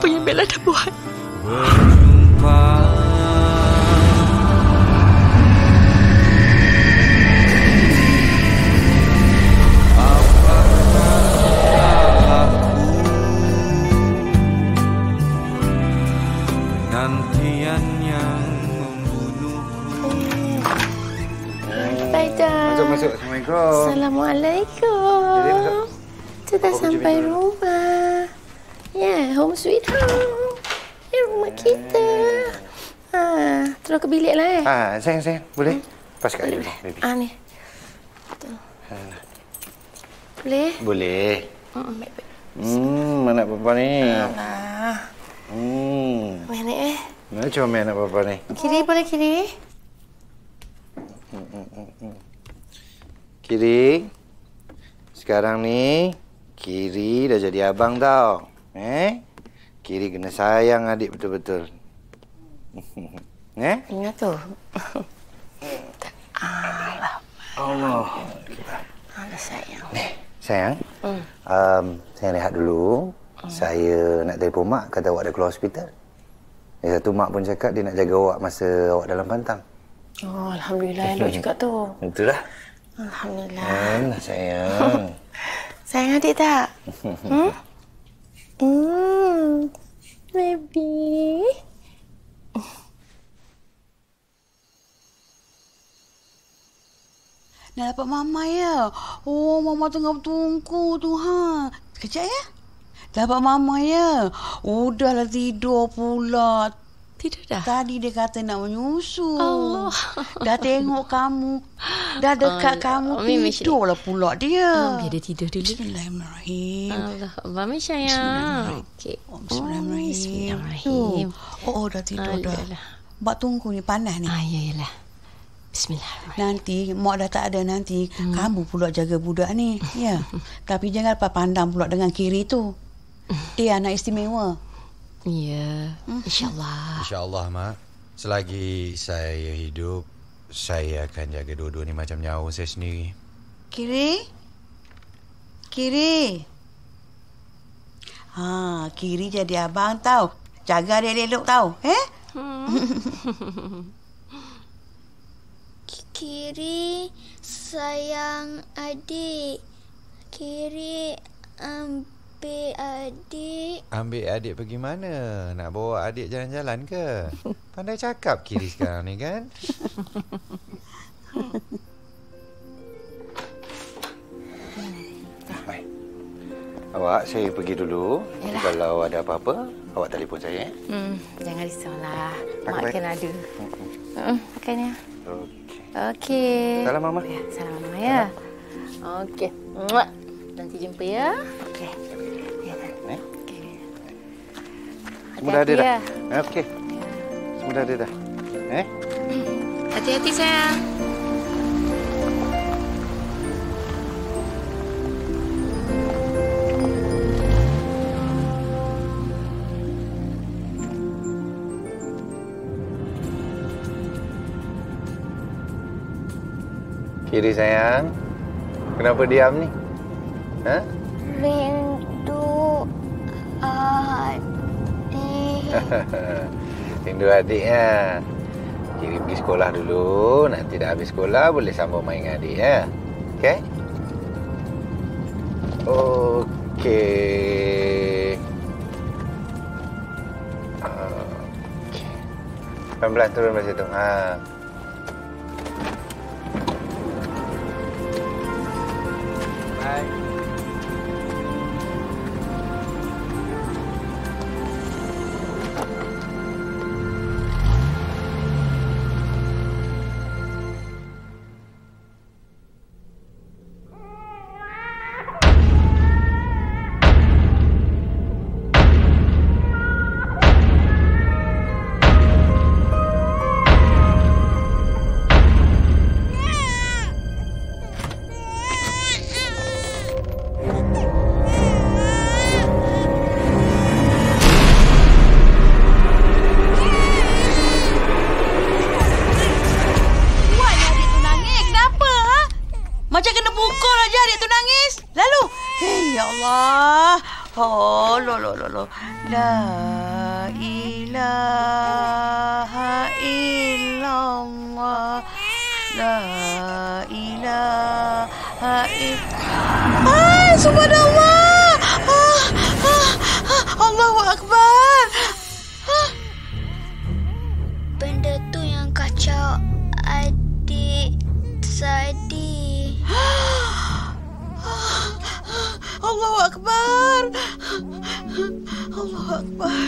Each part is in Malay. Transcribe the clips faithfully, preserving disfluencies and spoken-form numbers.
apa yang Bella dah buat. Berjumpa. Nantian yang membunuhku. Masuk, masuk. Assalamualaikum. Assalamualaikum. Kita dah sampai rumah. Ya, home sweet home. Ya, rumah kita. Ha, terus ke bilik lah eh. Ah, sayang, sayang. Boleh? Hmm. Pas kat you, baby. Ah, ni. Betul. Boleh? Boleh. Hmm, baik-baik. Hmm, anak papa ni. Alah. Hmm. Mana ni eh? Mana comel anak papa ni? Kiri boleh kiri? Hmm, hmm, hmm, hmm. Kiri. Sekarang ni, Kiri dah jadi abang tau. Eh? Kiri kena sayang adik betul-betul. Eh? Ingat tu. Alah. Allah. Alah sayang. Ni, sayang. Hmm. Um, saya lihat dulu. Hmm. Saya nak telefon mak kata awak dah keluar hospital. Yang satu mak pun cakap dia nak jaga awak masa awak dalam pantang. Oh, alhamdulillah elok juga tu. Betul lah. Alhamdulillah. Alah sayang. Sayang adik tak? Hmm? Hmm. Baby. Nak dapat mama ya? Oh, mama tengah bertungku tu ha. Sekejap ya. Dapat mama ya? Udahlah tidur pula. Tidur dah? Tadi dia kata nak menyusu. Allah. Dah tengok kamu. Dah dekat Allah. kamu. Tidurlah pula dia. Oh, biar dia tidur dulu. Bismillahirrahmanirrahim. Allah. Mami sayang. Okey. Oh, Bismillahirrahmanirrahim. Bismillahirrahmanirrahim. Oh, oh, dah tidur dah. Bak tunggu ni panas ni. Ah, iyalah. Bismillahirrahmanirrahim. Nanti, mak dah tak ada nanti. Hmm. Kamu pula jaga budak ni. Ya. Tapi jangan pandang pula dengan Kiri tu. Dia anak istimewa. Ya. InsyaAllah. InsyaAllah, Mak. Selagi saya hidup, saya akan jaga dua-dua ni macam nyawa saya sendiri. Kiri? Kiri? Ha, Kiri jadi abang tau. Jaga dia elok tau. Eh? Hmm. Kiri sayang adik. Kiri ambil adik. Ambil adik pergi mana? Nak bawa adik jalan-jalan ke? Pandai cakap Kiri sekarang ni kan? Baik. Awak, saya pergi dulu. Yalah. Kalau ada apa-apa, awak telefon saya. Eh? Hmm, jangan risaulah. Mak Baik. kan ada. Hmm, makannya. Okey. Okey. Salam Mama. Ya, salam Mama ya. Okey. Muak. Nanti jumpa ya. Okey. Ya kan. Eh? Okey. Semua dah ada Hati-hati dah. ya. Okey. Semua dah ada dah. Eh? Hati-hati sayang. Kiri sayang. Kenapa diam ni? Ha? Rindu adik. Rindu adik ya. Kiri pergi sekolah dulu. Nanti dah habis sekolah boleh sambung main dengan adik ya. Okey? Okey. Okey. Pelan-pelan turun dari situ. Ha. Bye. Macam kena pukul aja adik tu nangis. Lalu, hey ya Allah. Oh, lo lo lo lo. La ilaha illallah. La ilaha illallah. Ah, subhanallah. Ah, ah, ah, Allahu Akbar. Ah. Benda tu yang kacau adik Sadi. Allahu Akbar. Allahu Akbar.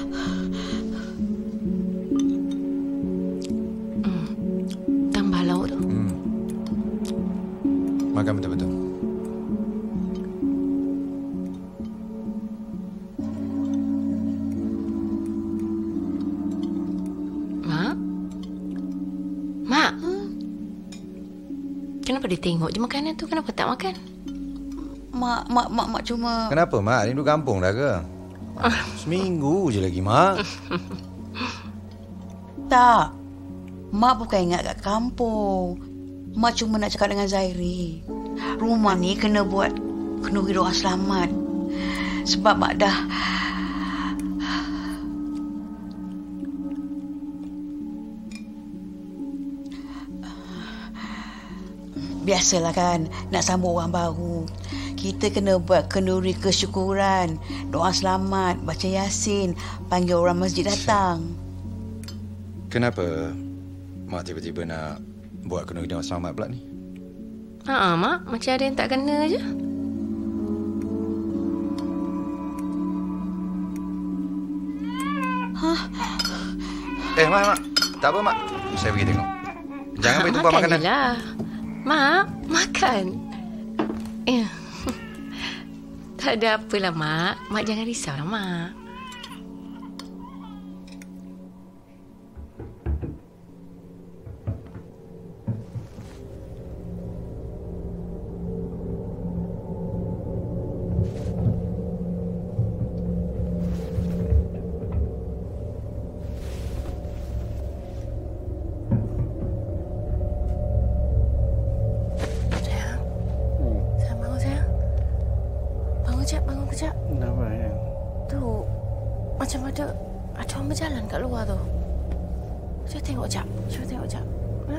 Hmm. Tambah lauk tu. Hmm. Makan betul-betul. Mak? Mak? Kenapa dia tengok je makanan tu? Kenapa tak makan? Mak, mak, mak, mak cuma... Kenapa, Mak? Rindu kampung dah ke? Seminggu je lagi, Mak. Tak. Mak bukan ingat kat kampung. Mak cuma nak cakap dengan Zairi. Rumah ni kena buat kenduri doa selamat. Sebab mak dah... Biasalah kan, nak sambut orang baru. Kita kena buat kenduri kesyukuran, doa selamat, baca Yasin, panggil orang masjid datang. Kenapa Mak tiba-tiba nak buat kenduri doa selamat pula ni? Haa, Mak. Macam ada yang tak kena je. Hah? Eh, Mak, Mak. Tak apa, Mak. Saya pergi tengok. Jangan pergi tumpah makanan. Makan je lah. Mak, makan. Ya. Tak ada apalah, Mak. Mak jangan risaulah, Mak. Kenapa ya? Tu, macam ada ada orang berjalan kat luar tu. Cuba tengok jap. Cuba tengok jap. Ha?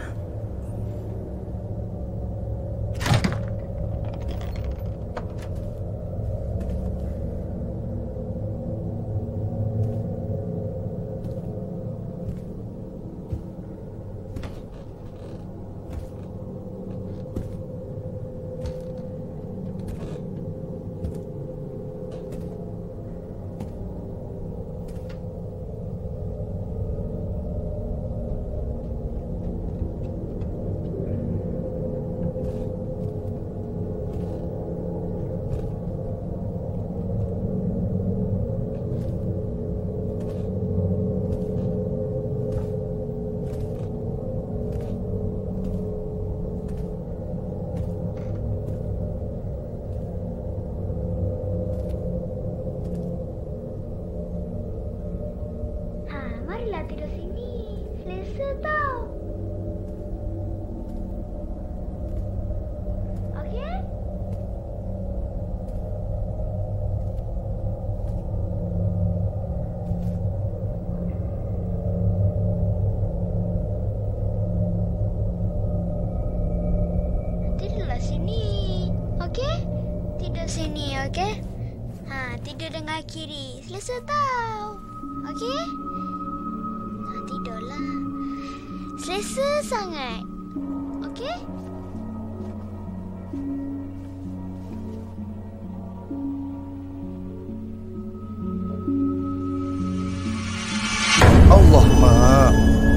Marilah tidur sini. Selesa tau. Okey? Tidurlah sini. Okey? Tidur sini, okey? Ha, tidur dengan kiri. Selesa tau. Okey? Tidurlah. Selesa sangat. Okey? Allah, Mak.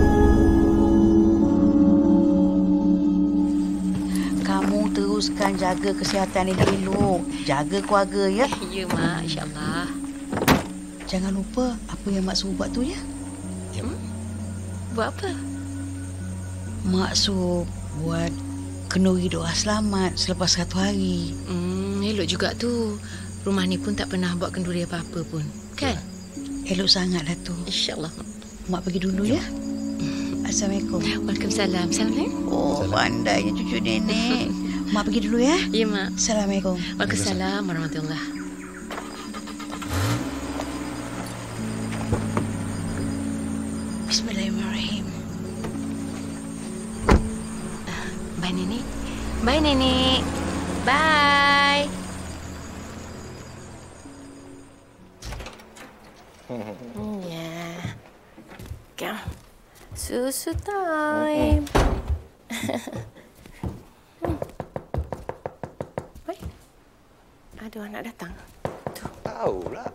Kamu teruskan jaga kesihatan Adik elok. Jaga keluarga ya. Ya, Mak. InsyaAllah. Jangan lupa apa yang Mak suruh buat tu ya. Hmm? Buat apa? Mak suruh buat kenduri doa selamat selepas satu hari. Hmm, elok juga tu. Rumah ni pun tak pernah buat kenduri apa-apa pun. Kan? Elok sangatlah tu. InsyaAllah. Mak pergi dulu ya. Assalamualaikum. Waalaikumsalam. Assalamualaikum. Oh, pandainya cucu nenek. Mak pergi dulu ya. Ya, Mak. Assalamualaikum. Waalaikumsalam warahmatullahi. Bye, Nenek. Bye. Hmm, ya. Come. Susu time. hmm. Oi. Ada anak datang. Tuh. Tahu lah.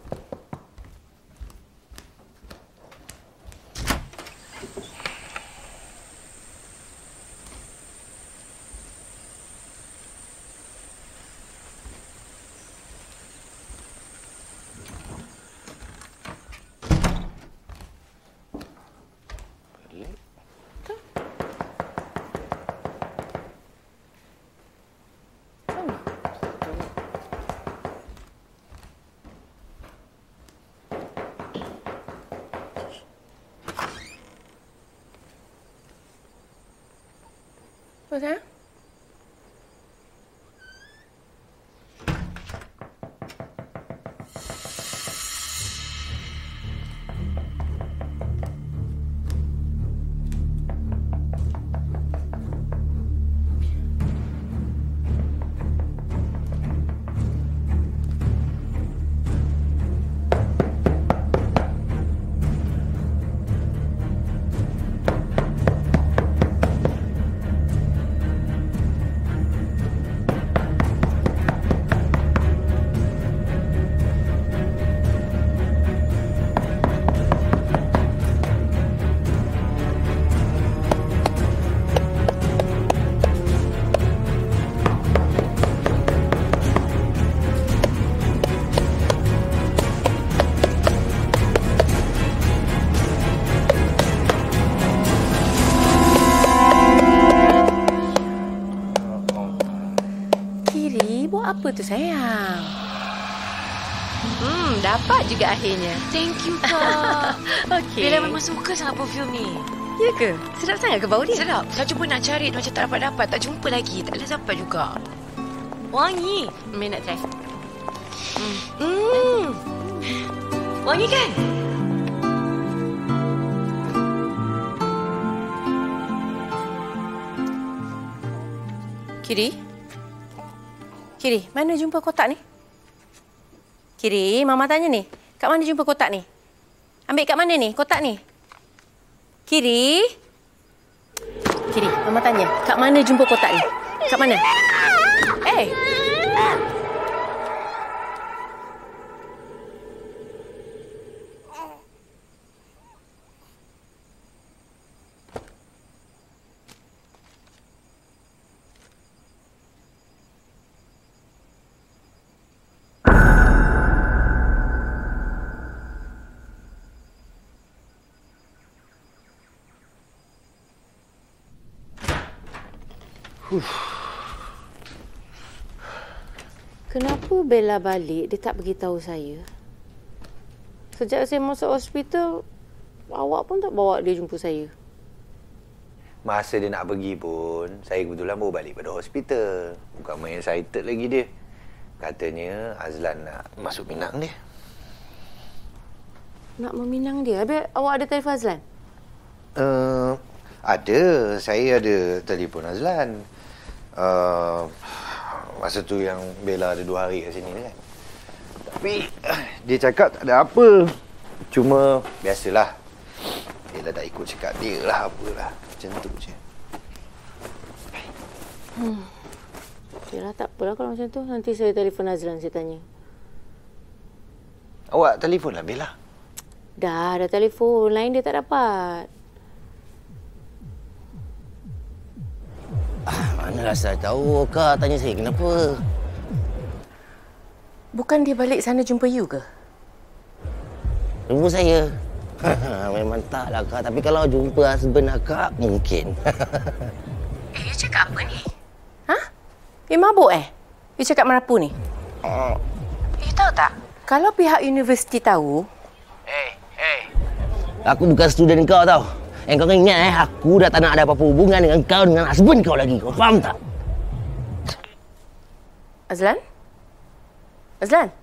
Apa dah? Apa tu sayang? Hmm, dapat juga akhirnya. Thank you, Kak. Okey. Bella memang suka sangat perfume ni. Ya ke? Sedap sangat ke bau dia? Sedap. Saya cuba nak cari macam tak dapat-dapat. Tak jumpa lagi. Tak boleh sampai juga. Wangi. Min nak try. Hmm. hmm. Wangi kan? Kiri? Kiri, mana jumpa kotak ni? Kiri, Mama tanya ni. Kat mana jumpa kotak ni? Ambil kat mana ni kotak ni? Kiri? Kiri, Mama tanya. Kat mana jumpa kotak ni? Kat mana? Eh! Kenapa Bella balik, dia tak beritahu saya? Sejak saya masuk hospital, awak pun tak bawa dia jumpa saya. Masa dia nak pergi pun, saya kebetulan baru balik pada hospital. Bukan main excited lagi dia. Katanya Azlan nak masuk Minang dia. Nak meminang dia? Habis awak ada telefon Azlan? Uh, ada. Saya ada telefon Azlan. Uh, masa tu yang Bella ada dua hari kat sini kan. Tapi dia cakap tak ada apa. Cuma biasalah. Bella tak ikut cakap dia lah apalah. Macam tu je. Hmm. Yalah tak apalah kalau macam tu. Nanti saya telefon Azlan, saya tanya. Awak telefon lah Bella. Dah, dah telefon. Lain dia tak dapat. Ah, manalah saya tahu, Kak. Tanya saya kenapa. Bukan dia balik sana jumpa you ke? Jumpa saya? Memang taklah, Kak. Tapi kalau jumpa husband Kak, mungkin. Eh, you cakap apa ni? Ha? Eh, mabuk eh? You cakap merapu ni? Oh. You tahu tak? Kalau pihak universiti tahu... Eh, hey, eh. Hey. Aku bukan student kau tau. Eh, kau ingat eh, aku dah tak nak ada apa-apa hubungan dengan kau, dengan husband kau lagi. Kau faham tak? Azlan? Azlan?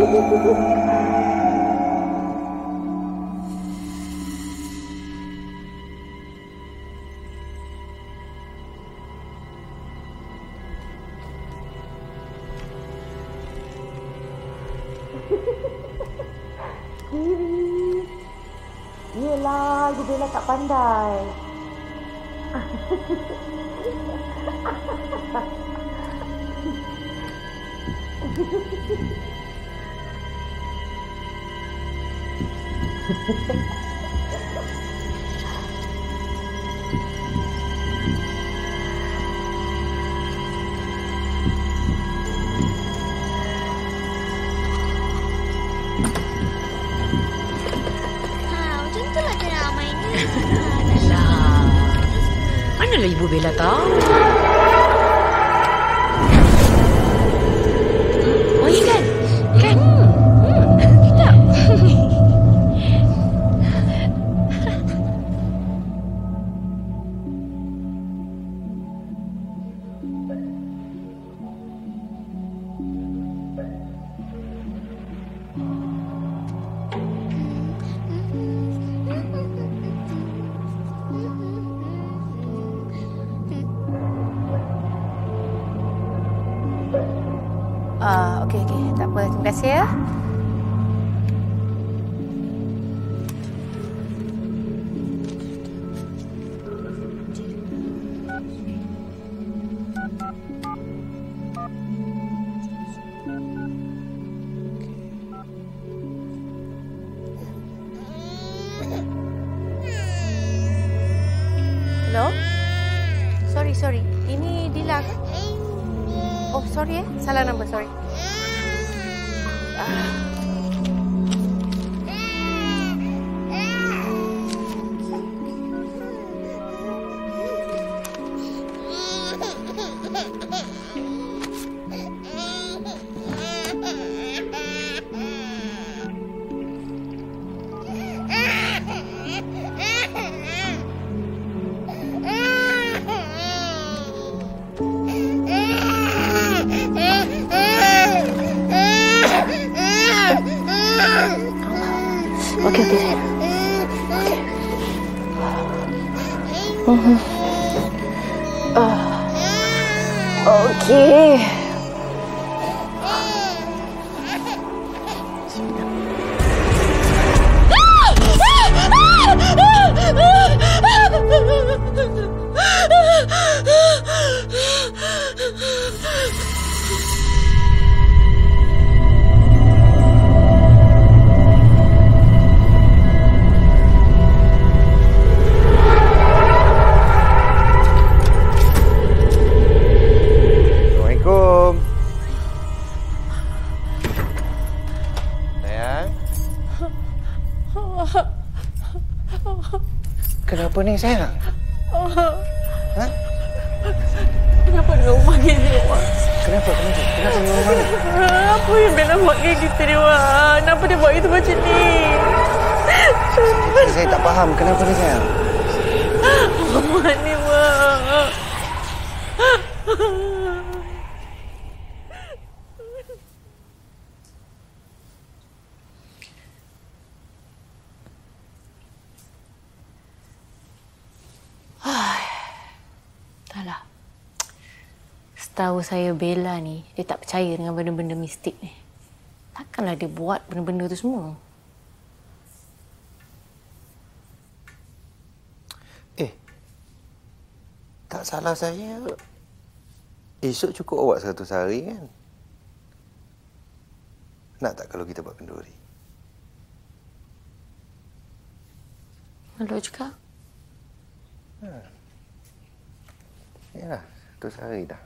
Kiri. Yelah, you Bella tak pandai. Manalah Ibu Bella tahu. Oh, iya kan? Kan? Hmm. Tidak. Ah, okey okey, tak apa. Terima kasih ya. Hello? Sorry, sorry. Ini Dila kan? Oh, sorry eh. Salah nombor, sorry. Ah. Okey, okey, sayang. Okey. Uh. Okey. Kenapa ni sayang? Ha? Kenapa dia rumah gini, Wak? Kenapa? Kenapa? Kenapa dia rumah ni? Apa yang Bella buat kayak gitu ni, Wak? Kenapa dia buat itu macam ni? Saya, saya tak faham. Kenapa ni sayang? Apa ni, Wak? Taklah. Setahu saya Bella ni, dia tak percaya dengan benda-benda mistik ni. Takkanlah dia buat benda-benda tu semua. Eh, tak salah saya. Esok cukup awak seratus hari kan? Nak tak kalau kita buat kenduri? Malu juga. Hmm. Yalah, seratus hari dah.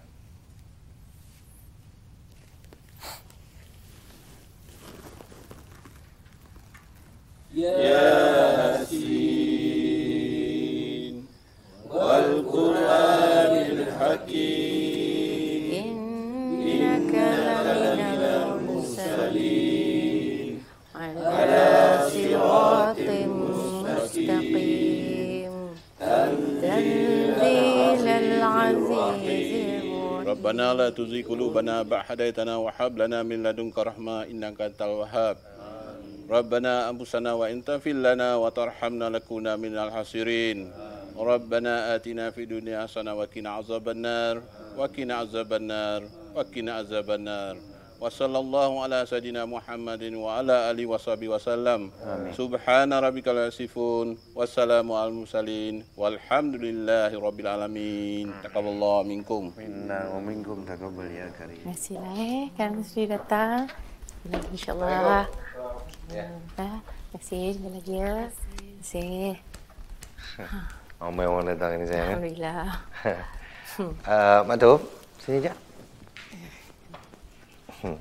Yasin wal Qur'anil Hakim Innaka laminal mursalin ala siratim mustaqim tanzilal azizir Rabbana la tuzigh qulubana ba'da idh hadaytana wa hab lana min ladunka rahmah innaka antal wahhab. Rabbana anfusana wa in taghfir lana wa tarhamna lakuna minal khasirin. Rabbana atina fid dunya hasanah wa qina azabannar wa qina azabannar wa qina azabannar. Wa sallallahu ala sayidina Muhammadin wa ala alihi washabihi wasallam. Subhana rabbikal yasifun wassalamu al mursalin walhamdulillahi rabbil alamin. Taqabbalallahu minkum. Minna wa minkum taqabbal ya karim. Terima kasih lah eh, kerana sudah datang. InsyaAllah. Ya. Terima kasih, jumpa lagi ya. Terima kasih. Ramai orang datang ni sayang. Alhamdulillah. uh, Mak Tum, sini je. Hmm.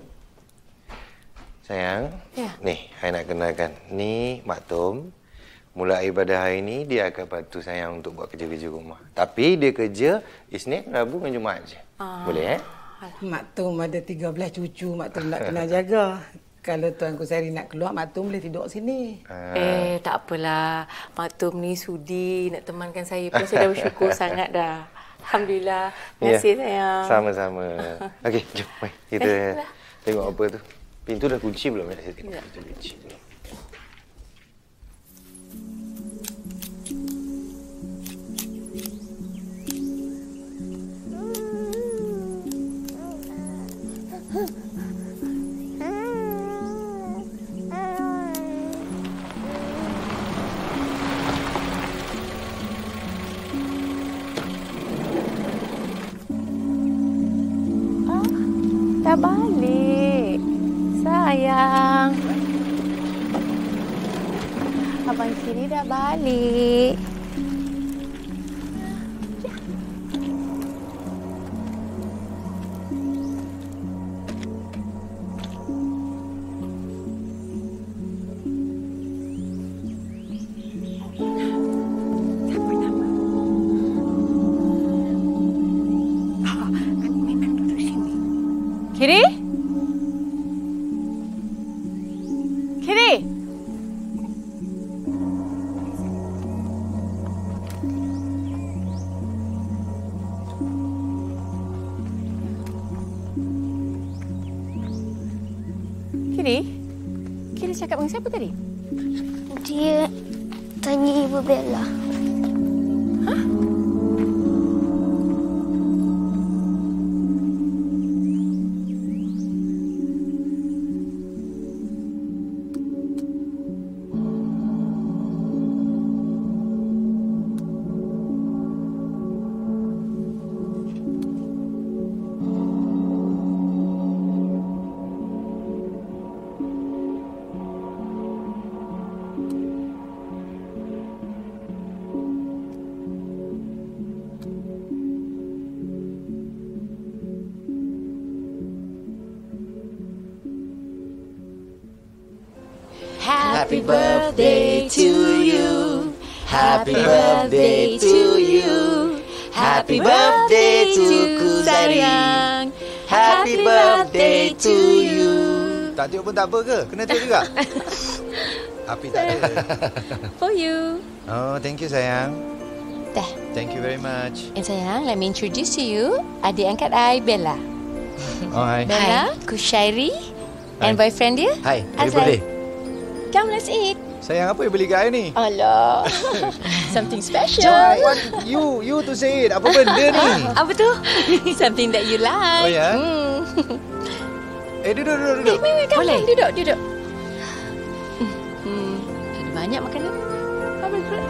Sayang, ya. Ni, saya nak kenalkan. Ni Mak Tum. Mulai ibadah hari ni, dia akan bantu sayang untuk buat kerja-kerja rumah. Tapi dia kerja Isnin, Rabu dan Jumaat je. Ah. Boleh eh? Mak Tum ada tiga belas cucu, Mak Tum nak kena jaga. Kalau Tuanku Sari nak keluar, Mak Tum boleh tidur sini. Ah. Eh, tak apalah. Mak Tum ni sudi nak temankan saya pun. Saya dah bersyukur sangat dah. Alhamdulillah. Terima kasih, ya. Sayang. Sama-sama. Okey, jom. Mari kita eh, tengok apa tu. Pintu dah kunci belum? Ya, saya tengok. Pintu kunci. Dah balik. Sayang. Abang Kiri dah balik. Kiri? Kiri? Kiri? Kiri cakap dengan siapa tadi? Dia tanya Ibu Bella. Hah? Happy birthday to you. Happy birthday to you. Happy birthday to Kuzari. Happy birthday to you. Tak tiup pun tak apa ke? Kena tiup juga? Api tak ada. For you. Oh, thank you sayang. Dah. Thank you very much. And sayang, let me introduce to you adik angkat I, Bella. Oh, hi. Bella, Kushairi, and boyfriend dia, Hi, happy Azrai. birthday. Come, let's eat. Sayang, apa yang beli kat I ni? Alah. Something special. Jom, what you you to say it. Apa benda ni? Apa tu? Something that you like. Oh, ya? Hmm. Eh, duduk, duduk, duduk. Eh, wait, wait, come, Boleh? come, duduk, duduk. Hmm. Ada banyak makanan. Apa pula?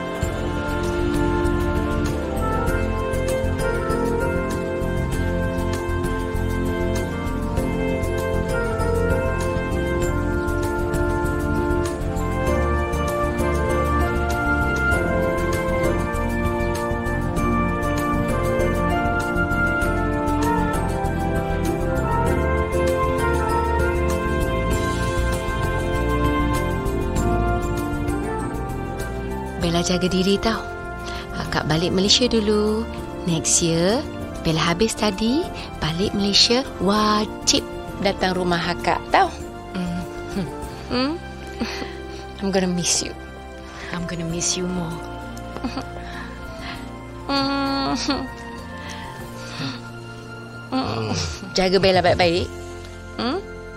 Bella jaga diri tau. Akak balik Malaysia dulu. Next year, Bella habis tadi, balik Malaysia, wajib datang rumah akak tau. Hmm. Hmm. I'm gonna miss you. I'm gonna miss you more. Hmm. Jaga Bella baik-baik. Hmm?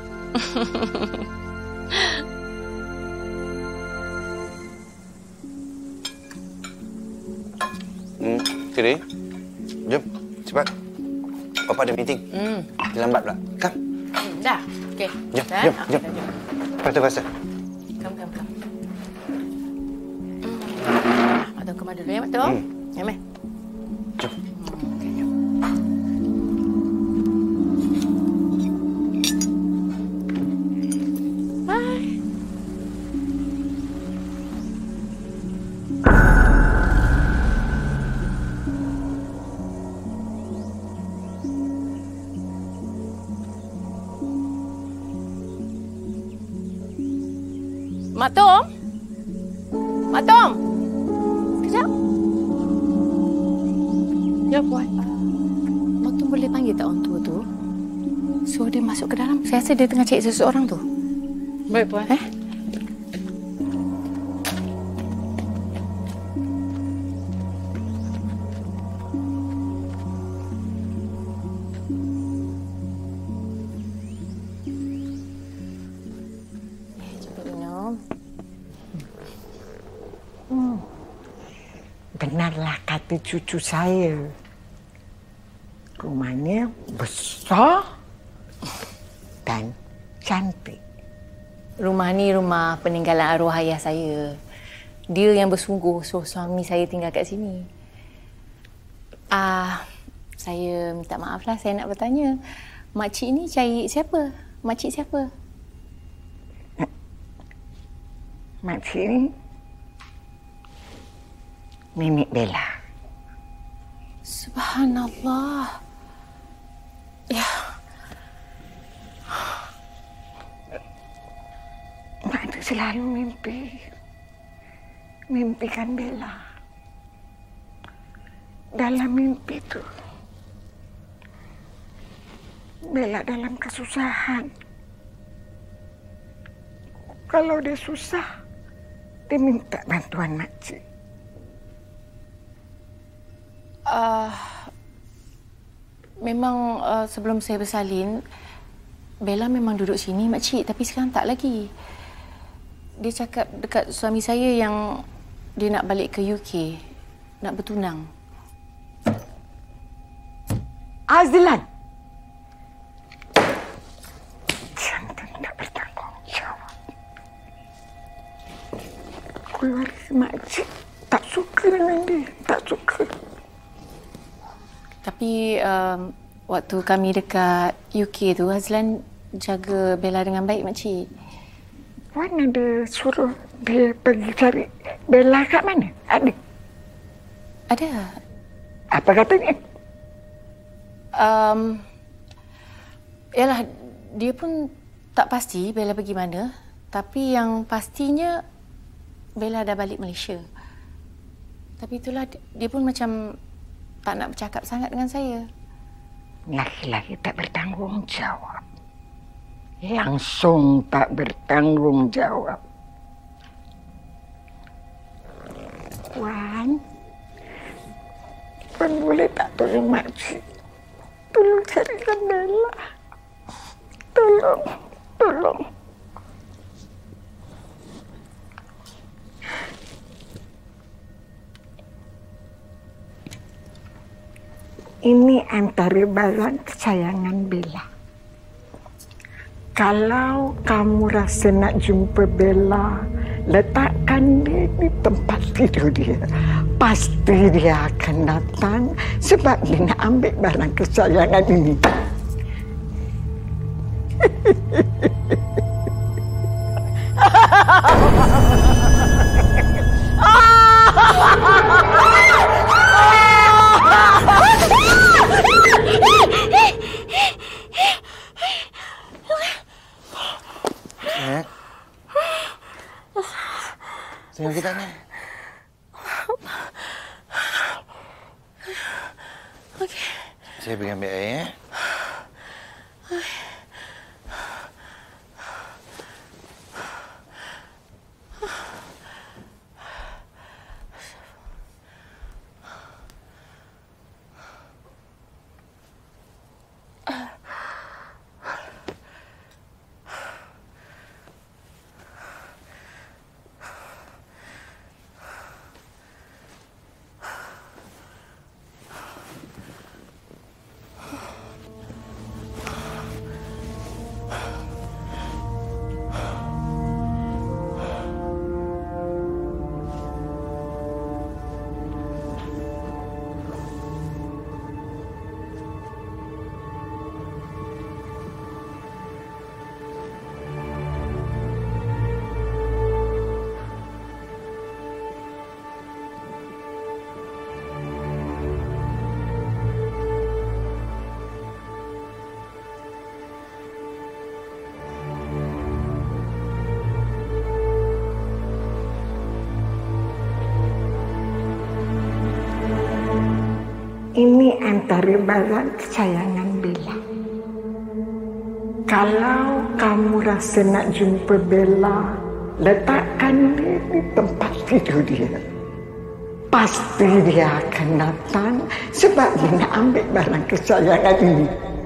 Hmm, Kiri. Jom, cepat. Papa ada meeting. Hmm. Dia lambat pula. Come. Hmm, dah. Okey. Jom, Dah, jom, ah, jom. dah, jom. Faster-faster. Come, come, come. Hmm. Mak Tom kemana dulu ya, Mak Tom? Hmm. Ya, Meh. Jom. Mak Tom? Mak Tom? Sekejap. Ya, Puan. Mak Tom boleh panggil tak orang tua tu? Suruh dia masuk ke dalam. Saya rasa dia tengah cari seseorang tu. Baik, Puan. Eh? Benarlah kata cucu saya. Rumahnya besar dan cantik. Rumah ni rumah peninggalan arwah ayah saya. Dia yang bersungguh suruh suami saya tinggal kat sini. Ah, saya minta maaf lah, saya nak bertanya. Makcik ni cari siapa? Makcik siapa? Makcik ni Nenek Bella. Subhanallah. Ya. Mak tu selalu mimpi. Mimpikan Bella. Dalam mimpi tu, Bella dalam kesusahan. Kalau dia susah, dia minta bantuan makcik. Uh, memang uh, sebelum saya bersalin, Bella memang duduk sini, makcik. Tapi sekarang tak lagi. Dia cakap dekat suami saya yang dia nak balik ke U K, nak bertunang. Azlan! Jangan tak bertanggungjawab. Keluarga makcik tak suka dengan dia, tak suka. Tapi um, waktu kami dekat U K tu, Azlan jaga Bella dengan baik, makcik. Wan ada suruh dia pergi cari Bella kat mana? Ada? Ada. Apa katanya? Um, yalah, dia pun tak pasti Bella pergi mana. Tapi yang pastinya Bella dah balik Malaysia. Tapi itulah, dia pun macam tak nak bercakap sangat dengan saya. Laki-laki tak bertanggungjawab. Langsung tak bertanggungjawab. Wan, Wan boleh tak tolong makcik? Tolong carikan Bella. Tolong, tolong. Ini antara barang kesayangan Bella. Kalau kamu rasa nak jumpa Bella, letakkan dia di tempat tidur dia. Pasti dia akan datang sebab dia nak ambil barang kesayangan ini. Nek. Tengok kita ni. Okey. Saya pergi ambil air, eh? ini antara barang kesayangan Bella. Kalau kamu rasa nak jumpa Bella, letakkan dia di tempat tidur dia. Pasti dia akan datang sebab dia nak ambil barang kesayangan ini.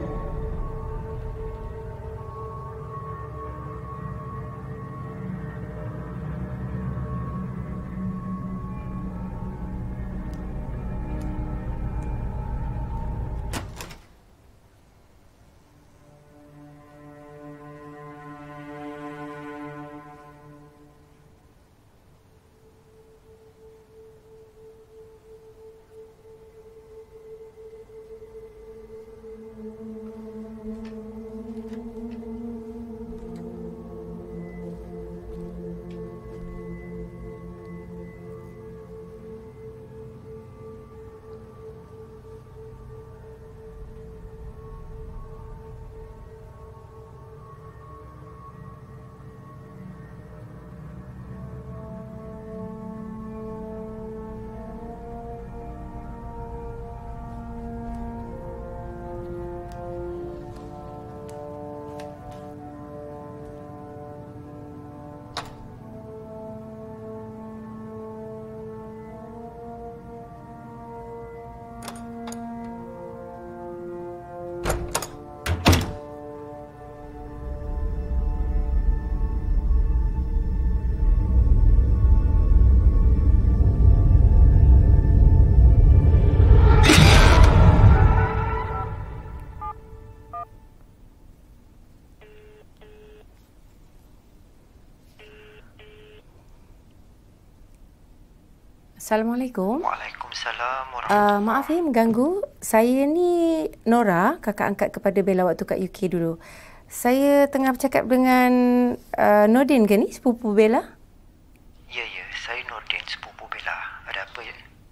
Assalamualaikum. Waalaikumsalam Uh, warahmatullahi maaf ya mengganggu. Saya ni Nora, kakak angkat kepada Bella waktu kat U K dulu. Saya tengah bercakap dengan uh, Nordin ke ni, sepupu Bella? Ya, ya. Saya Nordin, sepupu Bella. Ada apa ya?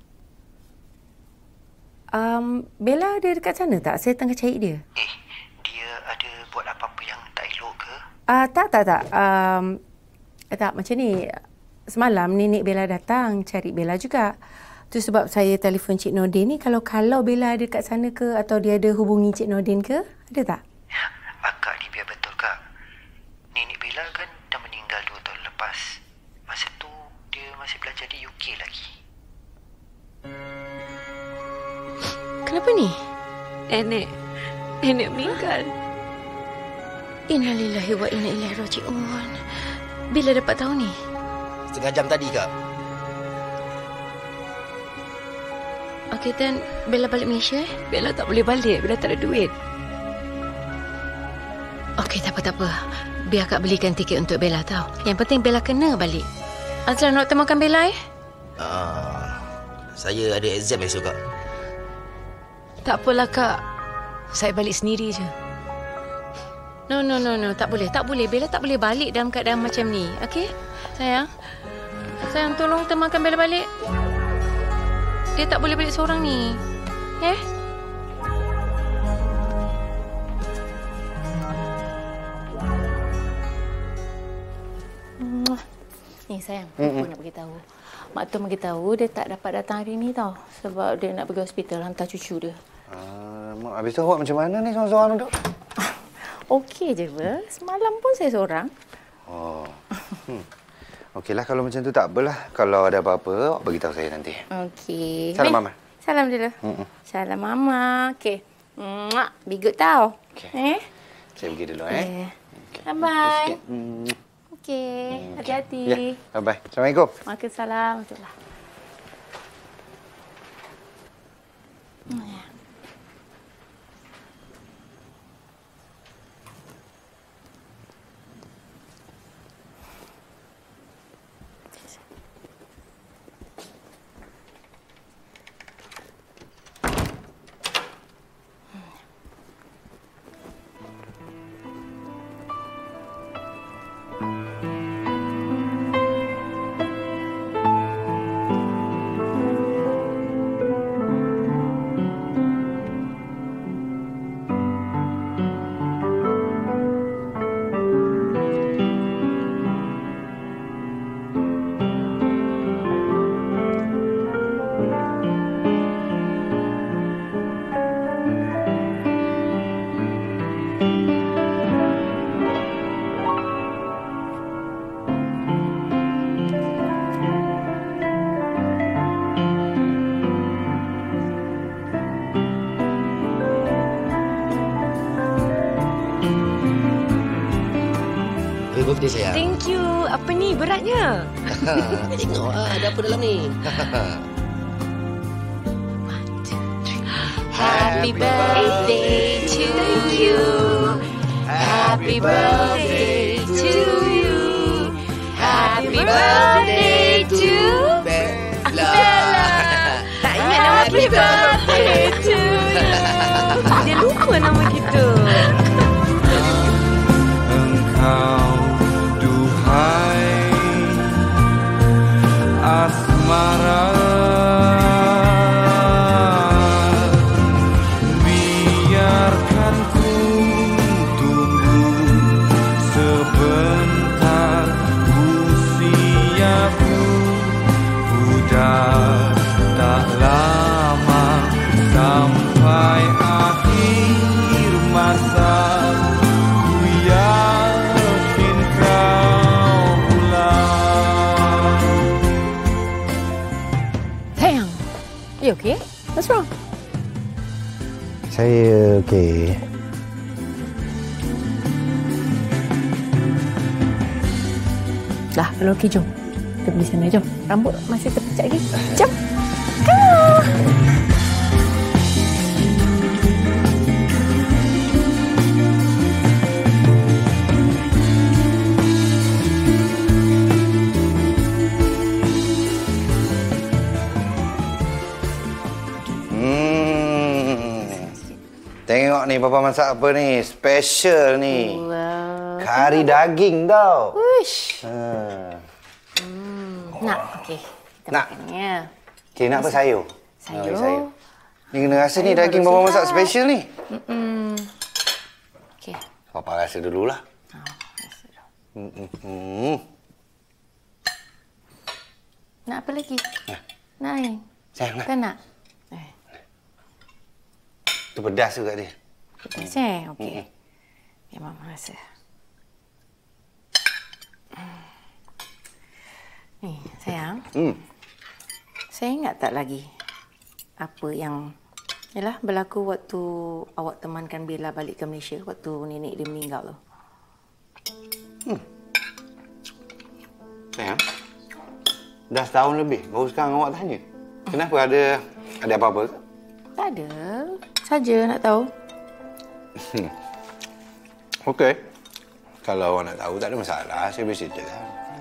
Um, Bella ada dekat sana tak? Saya tengah cari dia. Eh, dia ada buat apa-apa yang tak elok ke? Uh, tak, tak, tak. Um, tak, macam ni. Semalam nenek Bella datang cari Bella juga. Tu sebab saya telefon Cik Nordin ni. Kalau-kalau Bella ada dekat sana ke atau dia ada hubungi Cik Nordin ke? Ada tak? Akak ni biar betul, Kak. Nenek Bella kan dah meninggal dua tahun lepas. Masa tu, dia masih belajar di U K lagi. Kenapa ni? Nenek. Nenek meninggal. Innalillahi wa inna ilaihi raji'un. Bila dapat tahu ni? Setengah jam tadi, Kak. Okey, then Bella balik Malaysia eh? Bella tak boleh balik. Bella tak ada duit. Okey, tak apa, tak apa. Biar Kak belikan tiket untuk Bella tau. Yang penting Bella kena balik. Azlan, nak temukan Bella eh? Uh, saya ada exam esok, Kak. Tak apalah, Kak. Saya balik sendiri je. No, no, no, no. Tak boleh, tak boleh. Bella tak boleh balik dalam keadaan macam ni. Okey? Sayang. Sayang, tolong temankan Bella balik. Dia tak boleh balik seorang ni. Eh? Ni sayang, aku nak beritahu. Mak Tum beritahu dia tak dapat datang hari ni tau. Sebab dia nak pergi hospital hantar cucu dia. Ah, mak, habis tu awak macam mana ni seorang-seorang duduk? Okey je, Ber. Semalam pun saya seorang. Oh. Hmm. Okeylah kalau macam tu tak apalah. Kalau ada apa-apa, awak beritahu saya nanti. Okey. Salam, Meh, Mama. Salam dulu. Mm-mm. Salam Mama. Okey. Mwah. Be good tau. Okey. Eh? Saya pergi dulu, eh. Yeah. Bye-bye. Mm. Okey. Hati-hati. Ya, bye-bye. Assalamualaikum. Waalaikumsalam. Warahmatullahi. Hmm, ya. birthday saya. Thank you. Apa ni beratnya? Tengok ah, ada apa dalam ni. Happy birthday to you. Happy birthday to you. Happy birthday to Bella. Tak ingat nama happy birthday to you. Dia lupa nama kita. Engkau duhai asmara, biarkan ku tunggu sebentar usiaku, udah tak lama sampai akhir masa. Ku yakin kau pulang. Sayang, you okay? What's wrong? Saya okey. Dah, kalau okey, jom. Kita pergi sana, jom. Rambut masih terpecah lagi. Jom. Ah. Tengok ni Papa masak apa ni? Special ni. Wow. Kari daging tau. Uish. Ha. Hmm. Nak, okey. Kita Nak. makannya. Okey, nak apa sayur? Sayur. Ha, sayur. Ni kena rasa ni Sayur daging baru Papa masak sihat. special ni. Mm-mm. Okey. Papa rasa dululah. Oh, rasa dah. Hmm. Nak apa lagi? Nah. Nak ni? Sayang nak. Tak nak? Tu pedas juga dia. Pedas eh? Okey. Ya, Mama rasa. Ni, sayang. Hmm. Saya ingat tak lagi apa yang yalah berlaku waktu awak temankan Bella balik ke Malaysia waktu nenek dia meninggal tu. Hmm. Sayang. Dah setahun lebih. Baru sekarang awak tanya. Kenapa? Ada ada apa-apa ke? Tak ada. Saja nak tahu. Hmm. Okey. Kalau awak nak tahu tak ada masalah. Saya boleh ceritakan.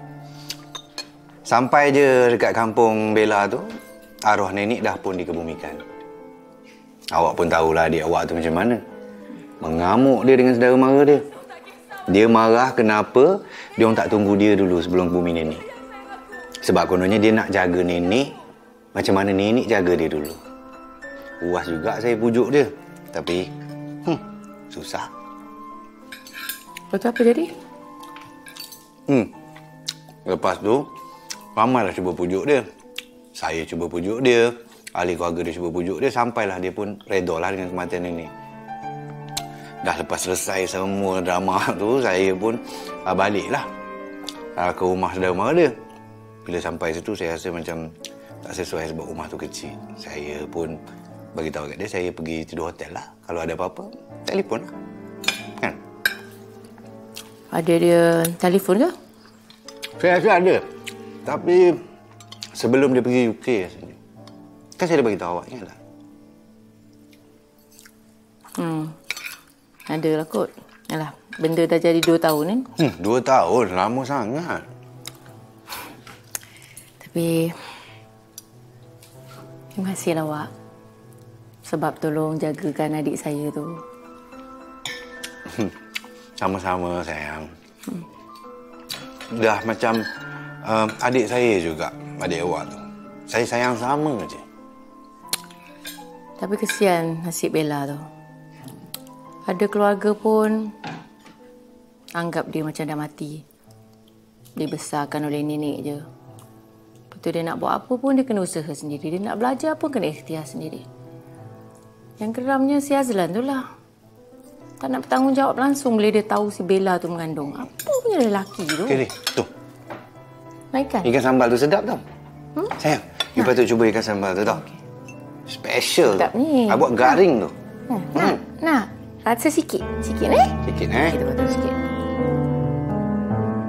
Sampai je dekat kampung Bella tu, arwah nenek dah pun dikebumikan. Awak pun tahulah adik awak tu macam mana. Mengamuk dia dengan saudara mara dia. Dia marah kenapa dia orang tak tunggu dia dulu sebelum bumi nenek. Sebab kononnya dia nak jaga nenek macam mana nenek jaga dia dulu. Puas juga saya pujuk dia. Tapi, hmm, susah. Lepas tu apa jadi? Hmm. Lepas tu, ramai lah cuba pujuk dia. Saya cuba pujuk dia. Ahli keluarga dia cuba pujuk dia. Sampailah dia pun redha lah dengan kematian nenek. Dah lepas selesai semua drama tu, saya pun uh, baliklah uh, ke rumah saudara mara dia. Bila sampai situ, saya rasa macam tak sesuai sebab rumah tu kecil. Saya pun bagi tahu kat dia, saya pergi tidur hotel lah. Kalau ada apa-apa, telefon lah. Kan? Ada dia telefon ke? Saya rasa ada. Tapi sebelum dia pergi U K rasanya. Kan saya dah bagi tahu awak, ingat tak? Hmm. Ada lah kot. Yalah, benda dah jadi dua tahun kan? Hmm, dua tahun. Lama sangat. Tapi terima kasihlah awak. Sebab tolong jagakan adik saya tu. Hmm, sama-sama sayang. Hmm. Dah macam uh, adik saya juga, adik awak tu. Saya sayang sama je. Tapi kesian nasib Bella tu. Ada keluarga pun anggap dia macam dah mati. Dibesarkan oleh nenek je. Lepas tu dia nak buat apa pun dia kena usaha sendiri. Dia nak belajar pun kena ikhtiar sendiri. Yang geramnya si Azlan tu lah. Tak nak bertanggungjawab langsung bila dia tahu si Bella tu mengandung. Apa punya lelaki tu? Okey, tu. Makan. Ikan sambal tu sedap tau. Hmm? Sayang, you Nak. patut cuba ikan sambal tu tau. Okay. Special Sedap tu. ni. I buat garing tu. Ha, nak, nak. Rasa sikit. Sikit eh? Sikit eh. Kita potong sikit.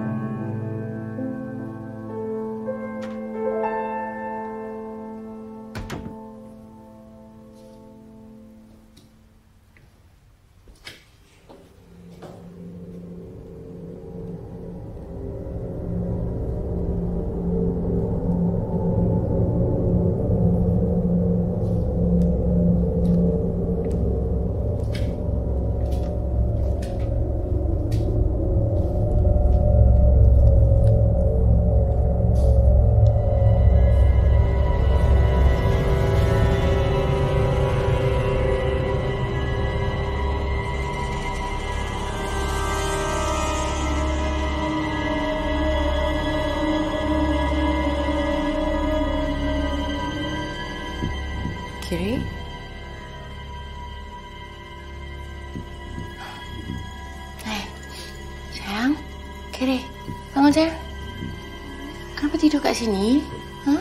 Kiri. Eh, sayang. Kiri, bangun sayang. Kenapa tidur kat sini? Hah?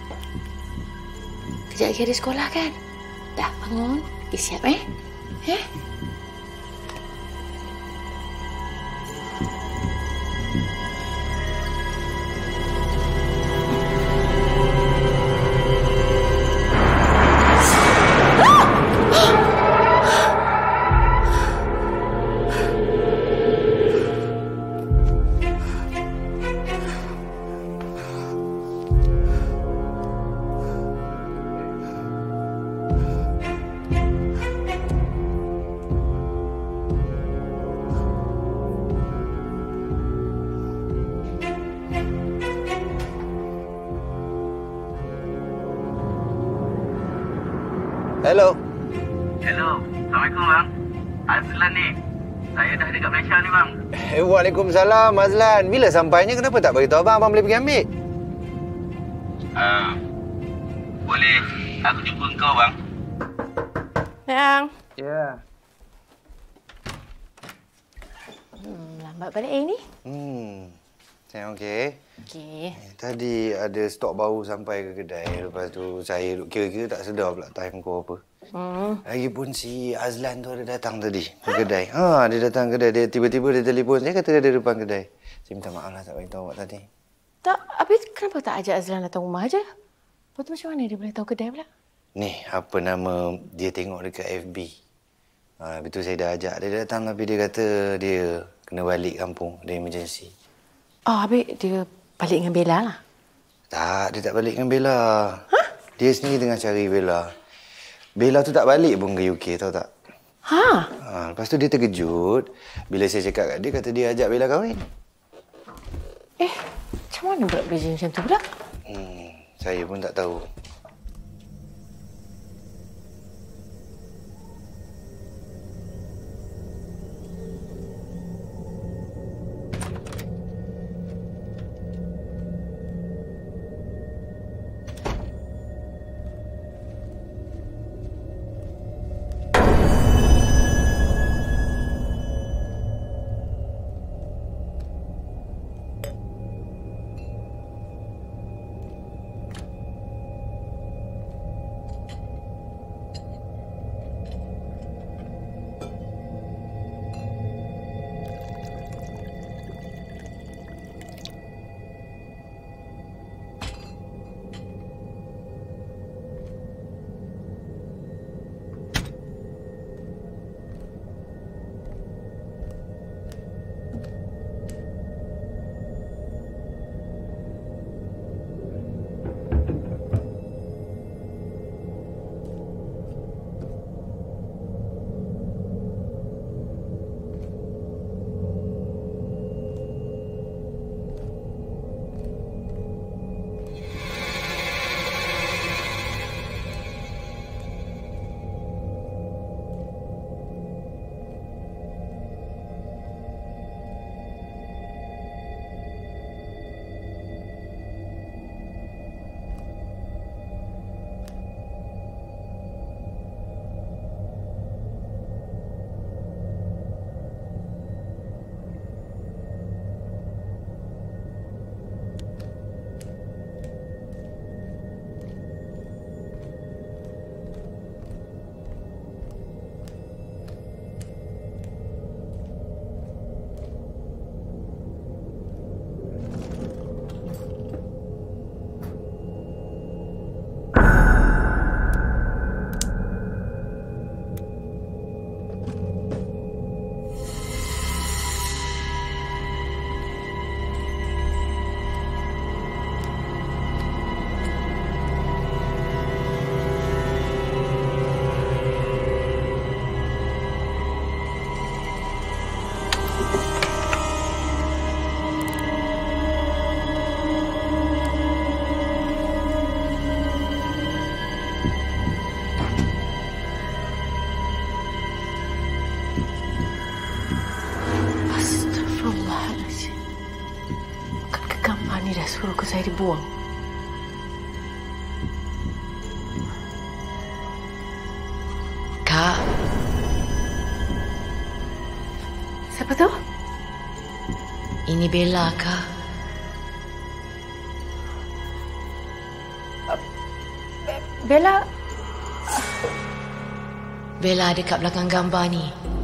Kejap lagi ada sekolah kan? Dah, bangun. Pergi siap eh? Eh? Hello. Hello. Assalamualaikum bang. Azlan ni. Saya dah dekat Malaysia ni bang. Eh, Waalaikumsalam Azlan. Bila sampainya, kenapa tak beritahu abang? Abang boleh pergi ambil. Uh, boleh aku jumpa kau bang? Sayang. Ya. Yeah. Hmm, lambat balik hari ni. Hmm. Sayang okey. Okey. Eh, tadi ada stok baru sampai ke kedai. Lepas tu saya kira-kira tak sedar pula time kau apa. Hmm. Lagipun si Azlan tu ada datang tadi ke kedai. Ha, dia datang kedai. Dia tiba-tiba dia telefon saya, kata dia ada depan kedai. Saya minta maaf lah tak beritahu awak tadi. Tak, habis kenapa tak ajak Azlan datang rumah aja? Lepas tu macam mana dia boleh tahu kedai pula? Ni, apa nama dia tengok dekat F B. Ha, habis tu saya dah ajak dia datang tapi dia kata dia kena balik kampung. Ada emergency. Oh, habis dia balik dengan Bella lah? Tak, dia tak balik dengan Bella. Hah? Dia sendiri tengah cari Bella. Bella tu tak balik pun ke U K, tahu tak? Ha? Ha, lepas tu dia terkejut bila saya cakap kat dia, kata dia ajak Bella kahwin. Eh, macam mana pula boleh jadi macam tu pula? Hmm, saya pun tak tahu. Suruh ke saya dibuang. Siapa tu? Ini Bella kah? Bella? Bella ada kat belakang gambar ni.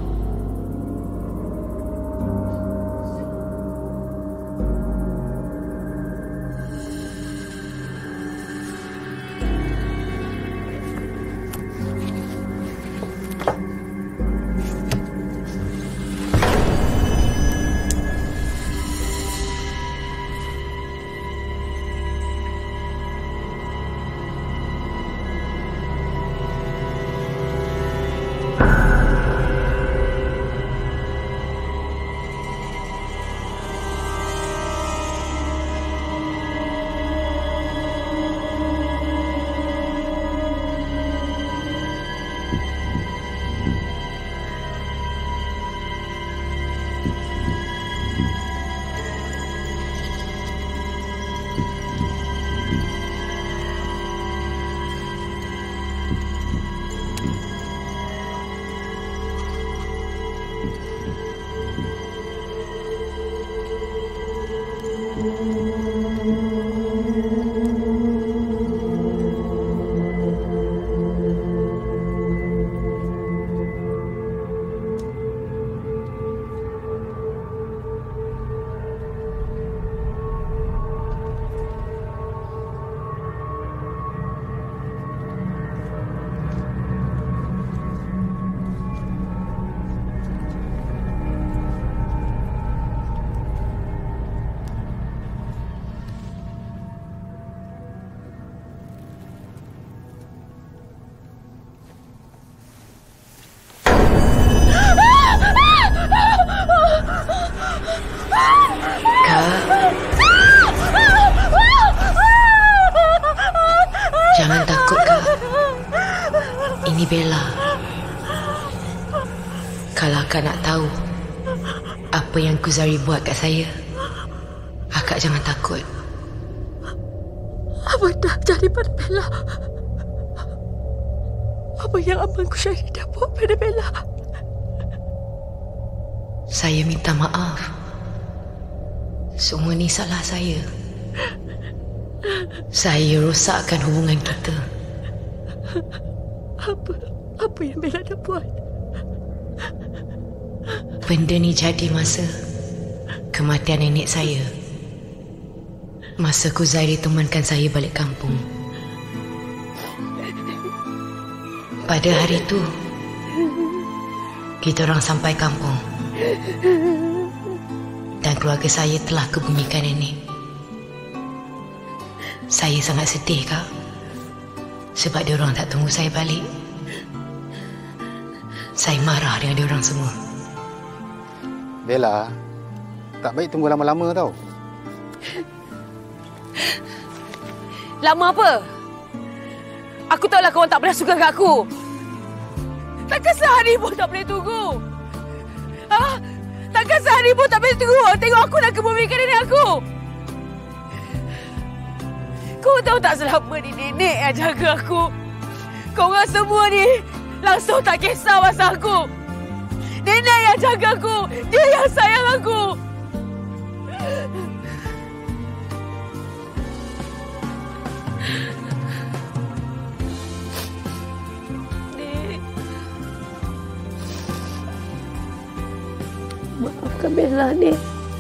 Jangan takut, Kak. Ini Bella. Kalau Kak nak tahu apa yang Kuzari buat kat saya, Akak jangan takut. Apa dah jadi pada Bella? Apa yang Abang Kuzari dah buat pada Bella? Saya minta maaf. Semua ni salah saya. Saya rosakkan hubungan kita. Apa apa yang Bella dah buat? Benda ni jadi masa kematian nenek saya. Masa Kuzari temankan saya balik kampung. Pada hari itu, kita orang sampai kampung. Dan keluarga saya telah kebumikan nenek. Saya sangat sedih, Kak. Sebab dia orang tak tunggu saya balik. Saya marah dengan dia orang semua. Bella, tak baik tunggu lama-lama tau. Lama apa? Aku tahulah kau tak pernah suka kat aku. Takkan sehari pun tak boleh tunggu? Ha? Takkan sehari pun tak boleh tunggu? Tengok aku nak kebumikan nenek aku. Kau tahu tak selama ni nenek yang jaga aku. Kau orang semua ni langsung tak kisah pasal aku. Nenek yang jaga aku. Dia yang sayang aku. Nek. Maafkan Bella, Nek.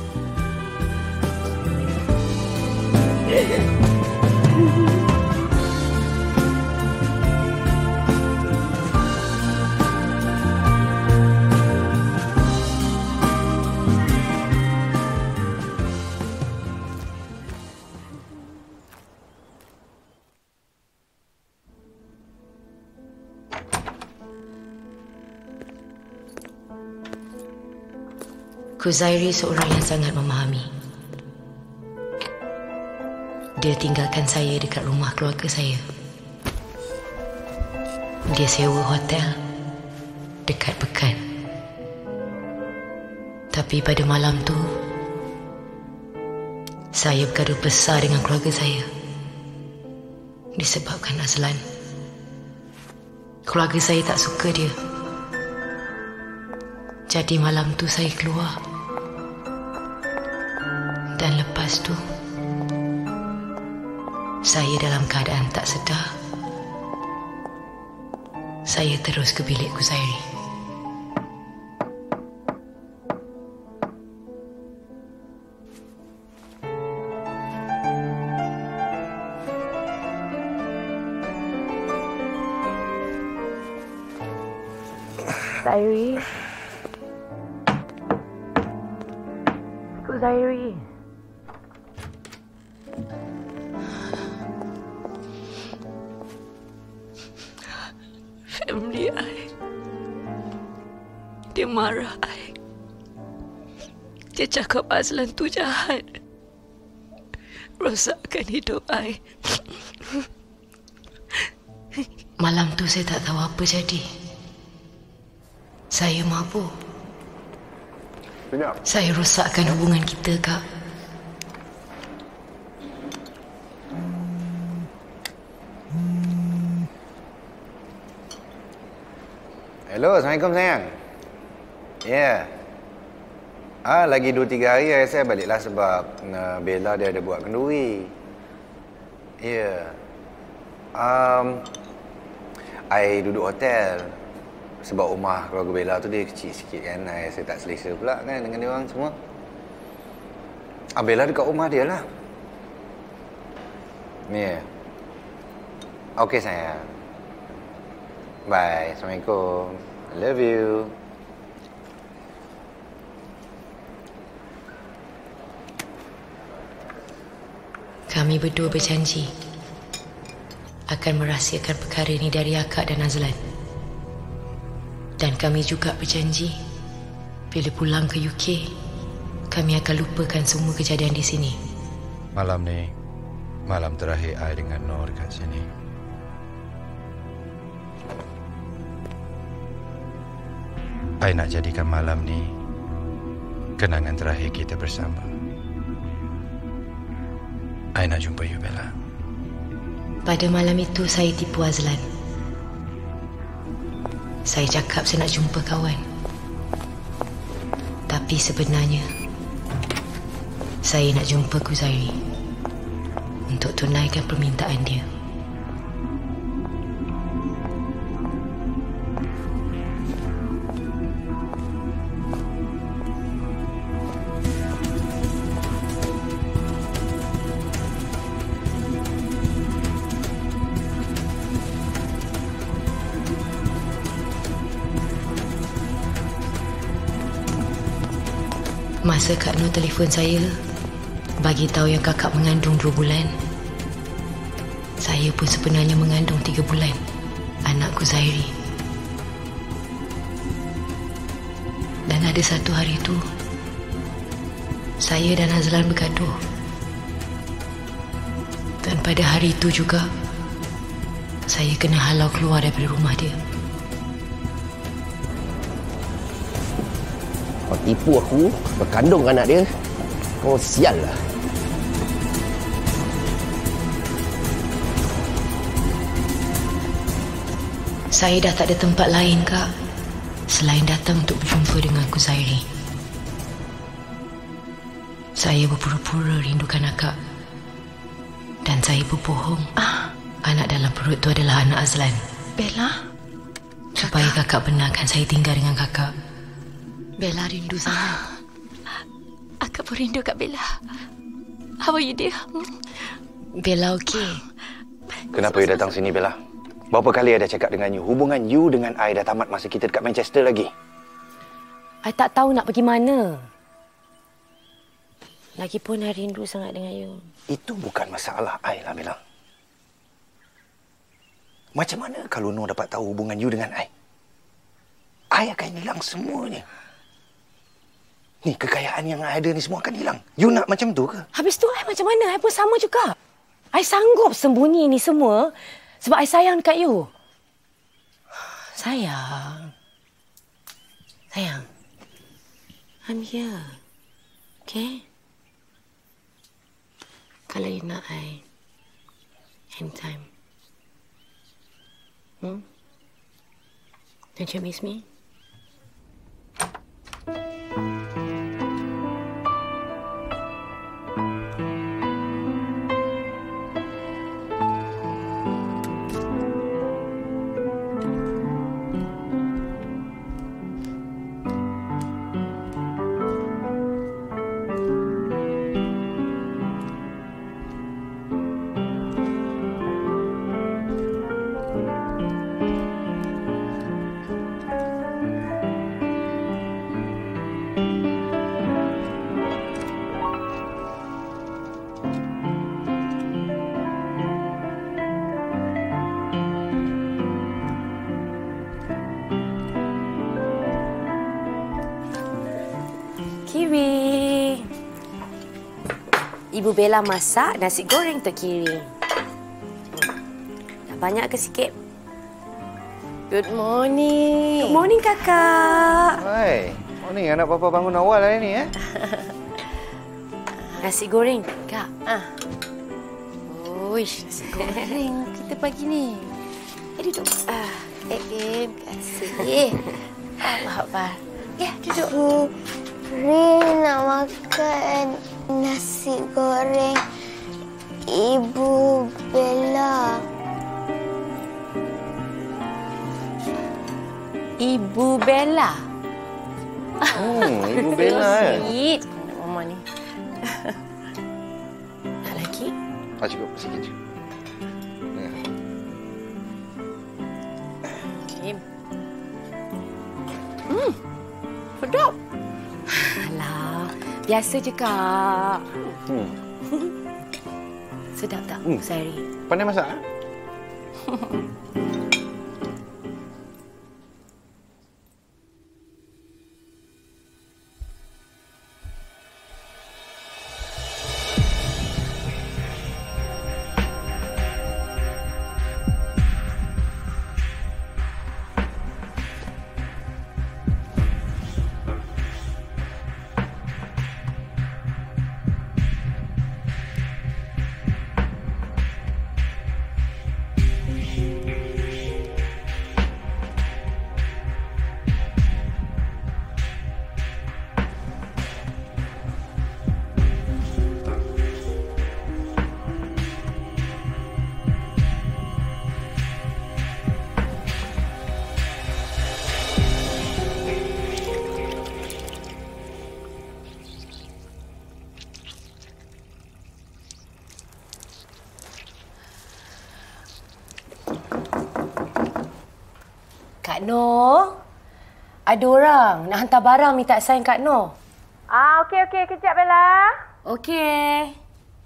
Kuzairi seorang yang sangat memahami. Dia tinggalkan saya dekat rumah keluarga saya. Dia sewa hotel dekat Pekan. Tapi pada malam tu, saya bergaduh besar dengan keluarga saya. Disebabkan Azlan. Keluarga saya tak suka dia. Jadi malam tu saya keluar. Dan lepas tu, saya dalam keadaan tak sedar. Saya terus ke bilik Kuzairi. Zairi. Zairi. Family I, dia marah I. Dia cakap Azlan tu jahat, rosakkan hidup I. Malam tu saya tak tahu apa jadi. Saya mabuk. Sekejap. Saya rosakkan hubungan kita, Kak. Hello, Assalamualaikum sayang. Ya. Yeah. Ah, lagi dua tiga hari saya baliklah sebab uh, Bella dia ada buat kenduri. Ya. Yeah. Um, I duduk hotel. Sebab rumah keluarga Bella tu dia kecil sikit kan. I, saya tak selesa pula kan dengan dia orang semua. Ah, Bella dekat rumah dia lah. Ya. Yeah. Okey sayang. Bye. Assalamualaikum. I love you. Kami berdua berjanji akan merahsiakan perkara ini dari Akak dan Azlan. Dan kami juga berjanji bila pulang ke U K, kami akan lupakan semua kejadian di sini. Malam ni, malam terakhir I dengan Nur kat sini. I nak jadikan malam ni kenangan terakhir kita bersama. I nak jumpa you, Bella. Pada malam itu saya tipu Azlan. Saya cakap saya nak jumpa kawan. Tapi sebenarnya saya nak jumpa Kuzairi untuk tunaikan permintaan dia. Masa Kak Nur telefon saya bagi tahu yang kakak mengandung dua bulan, saya pun sebenarnya mengandung tiga bulan anak Kuzairi. Dan ada satu hari itu saya dan Azlan bergaduh. Dan pada hari itu juga saya kena halau keluar daripada rumah dia. Kau tipu aku, berkandung anak dia. Kau sial lah. Saya dah tak ada tempat lain, Kak, selain datang untuk berjumpa dengan Kuzairi. Saya berpura-pura rindukan Akak. Dan saya berbohong. Ah, anak dalam perut tu adalah anak Azlan. Bella? Supaya Kakak benarkan saya tinggal dengan Kakak. Bella rindu sangat. Akak pun rindu kat Bella. How are you, dear? Bella okey. Kenapa you datang sini, Bella? Berapa kali I dah cakap dengan you, hubungan you dengan I dah tamat masa kita dekat Manchester lagi. I tak tahu nak pergi mana. Lagipun I rindu sangat dengan you. Itu bukan masalah I lah, Bella. Macam mana kalau Nur dapat tahu hubungan you dengan I? I akan hilang semuanya. Ni, kekayaan yang I ada ni semua akan hilang. You nak macam tu ke? Habis tu I macam mana? I pun sama juga. I sanggup sembunyi ni semua sebab I sayang dekat you. Sayang. Sayang. I'm here. Okay? Kalau you nak I, anytime. Hmm? Don't you miss me? Kiri. Ibu Bella masak nasi goreng untuk Kiri. Dah banyak ke sikit? Good morning. Good morning, Kakak. Hai. Morning, anak papa bangun awal hari ni, eh? Nasi goreng, Kak. Ah. Uish, nasi goreng kita pagi ni. Eh, duduk. Ah, eh, eh, terima kasih. Allah Akbar. Ya, duduk. Rin nak makan nasi goreng Ibu Bella. Ibu Bella. Hmm, Ibu Bella eh. Sweet. Mama ni. Nak lagi? Ah, cukup. Sikit je. Kim. Hmm. Sedap. Alah, biasa je, Kak. Hmm. Sedap tak, Hmm. Sari? Pandai masak, eh? Kak Noh, ada orang nak hantar barang minta sign Kak Noh. Ah, okey okey, kejap Bella. Okey.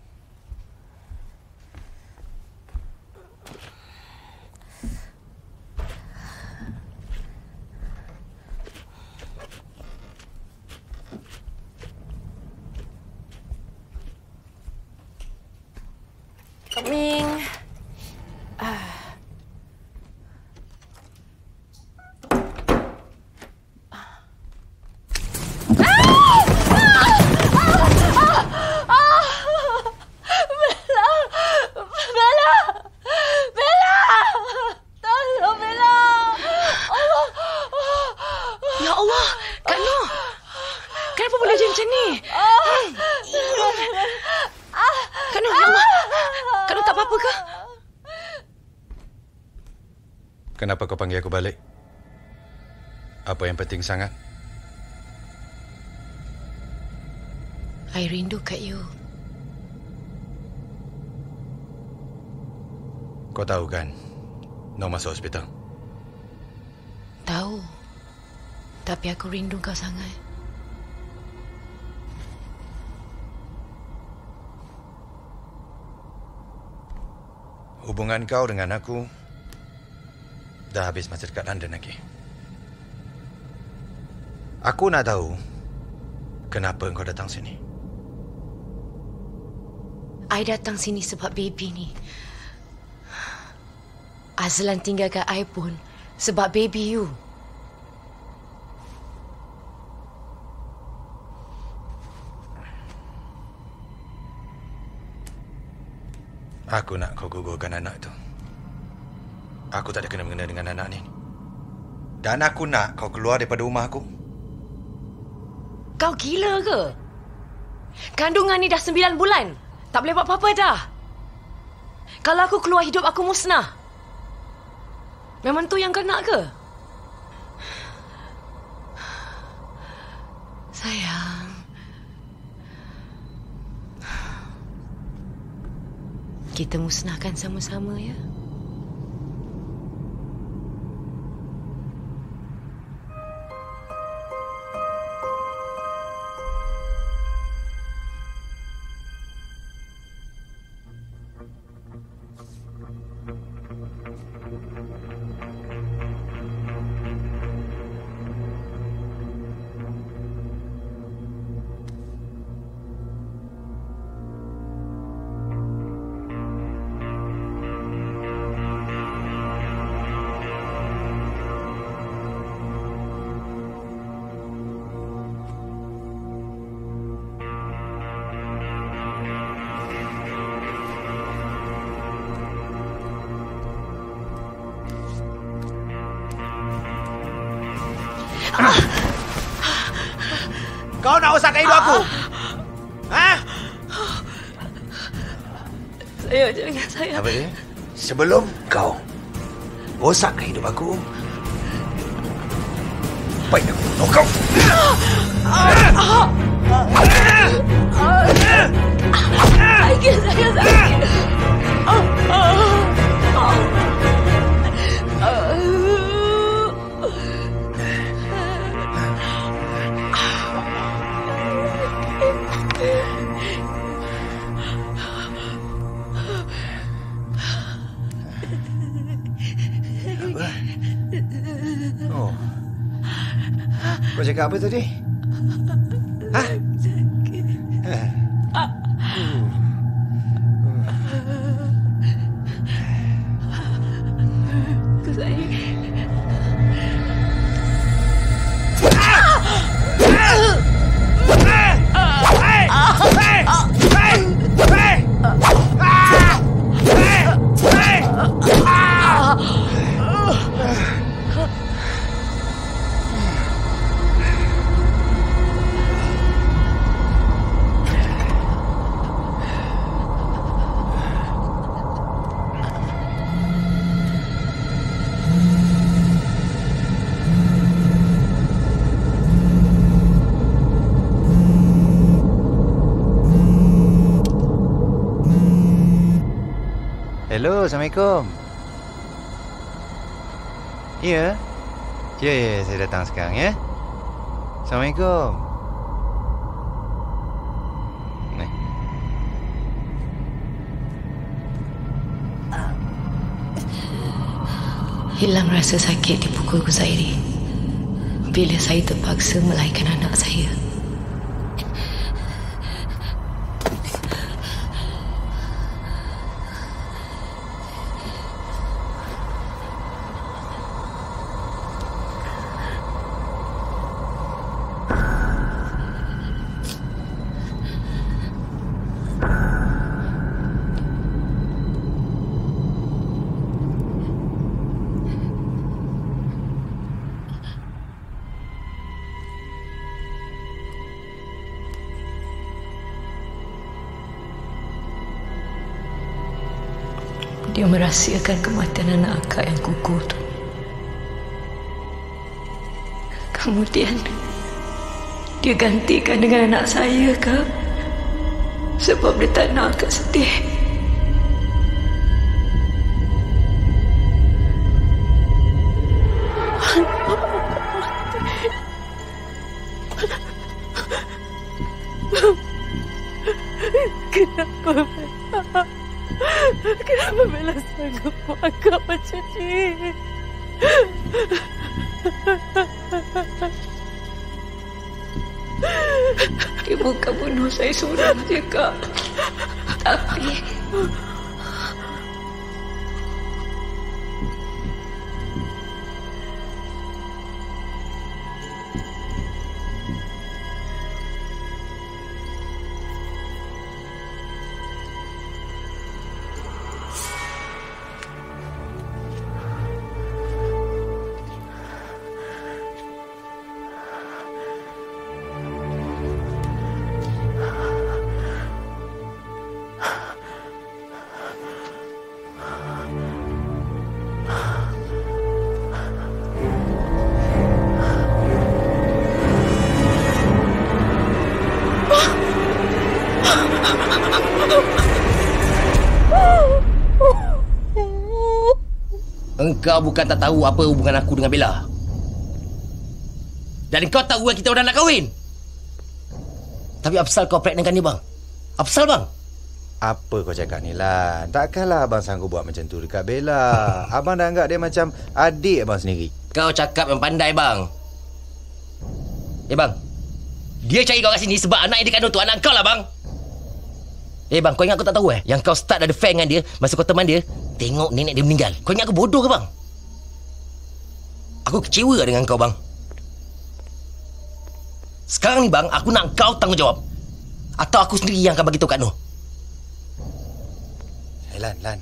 Coming. Ah. Kenapa kau panggil aku balik? Apa yang penting sangat? I rindu kat you. Kau tahu kan, Noh masuk hospital. Tahu. Tapi aku rindu kau sangat. Hubungan kau dengan aku dah habis masa dekat London lagi. Aku nak tahu kenapa kau datang sini. I datang sini sebab baby ni. Azlan tinggalkan I pun sebab baby you. Aku nak kau gugurkan anak tu. Aku tak ada kena-mengena dengan anak ni. Dan aku nak kau keluar daripada rumah aku. Kau gila ke? Kandungan ni dah sembilan bulan. Tak boleh buat apa-apa dah. Kalau aku keluar, hidup aku musnah. Memang tu yang kau nak ke? Sayang. Kita musnahkan sama-sama, ya? Kau nak rosakkan hidup aku? Ha? Saya jangan saya. Apa dia? Sebelum kau rosakkan hidup aku, baik aku bunuh kau. Sakit, saya sakit. Oh. Kau cakap apa tadi? Ha? Aku sayang. Hello, Assalamualaikum. Ya? Ya, ya, saya datang sekarang ya. Assalamualaikum. Nih. Hilang rasa sakit di pukul Zairi bila saya terpaksa melahirkan anak saya. Dia merahsiakan kematian anak akak yang gugur tu. Kemudian dia gantikan dengan anak saya, Kak. Sebab dia tak nak akak sedih. Kenapa? Kenapa Bella sanggup buat akak macam ni? Dia bukan bunuh saya seorang je, Kak. Tapi engkau bukan tak tahu apa hubungan aku dengan Bella. Dan engkau tahu yang kita orang nak kahwin. Tapi apasal kau pregnantkan dia, bang? Apasal, bang? Apa kau cakap ni, Lan? Takkanlah abang sanggup buat macam tu dekat Bella. Abang dah anggap dia macam adik abang sendiri. Kau cakap yang pandai, bang. Eh, bang. Dia cari kau kat sini sebab anak yang dia kandung tu anak kau lah, bang. Eh, bang, kau ingat aku tak tahu eh? Yang kau start ada affair dengan dia masa kau teman dia, tengok nenek dia meninggal. Kau ingat aku bodoh ke, bang? Aku kecewa dengan kau, bang. Sekarang ni, bang, aku nak kau tanggungjawab. Atau aku sendiri yang akan bagi tahu Kak Noh. Eh, Lan, Lan.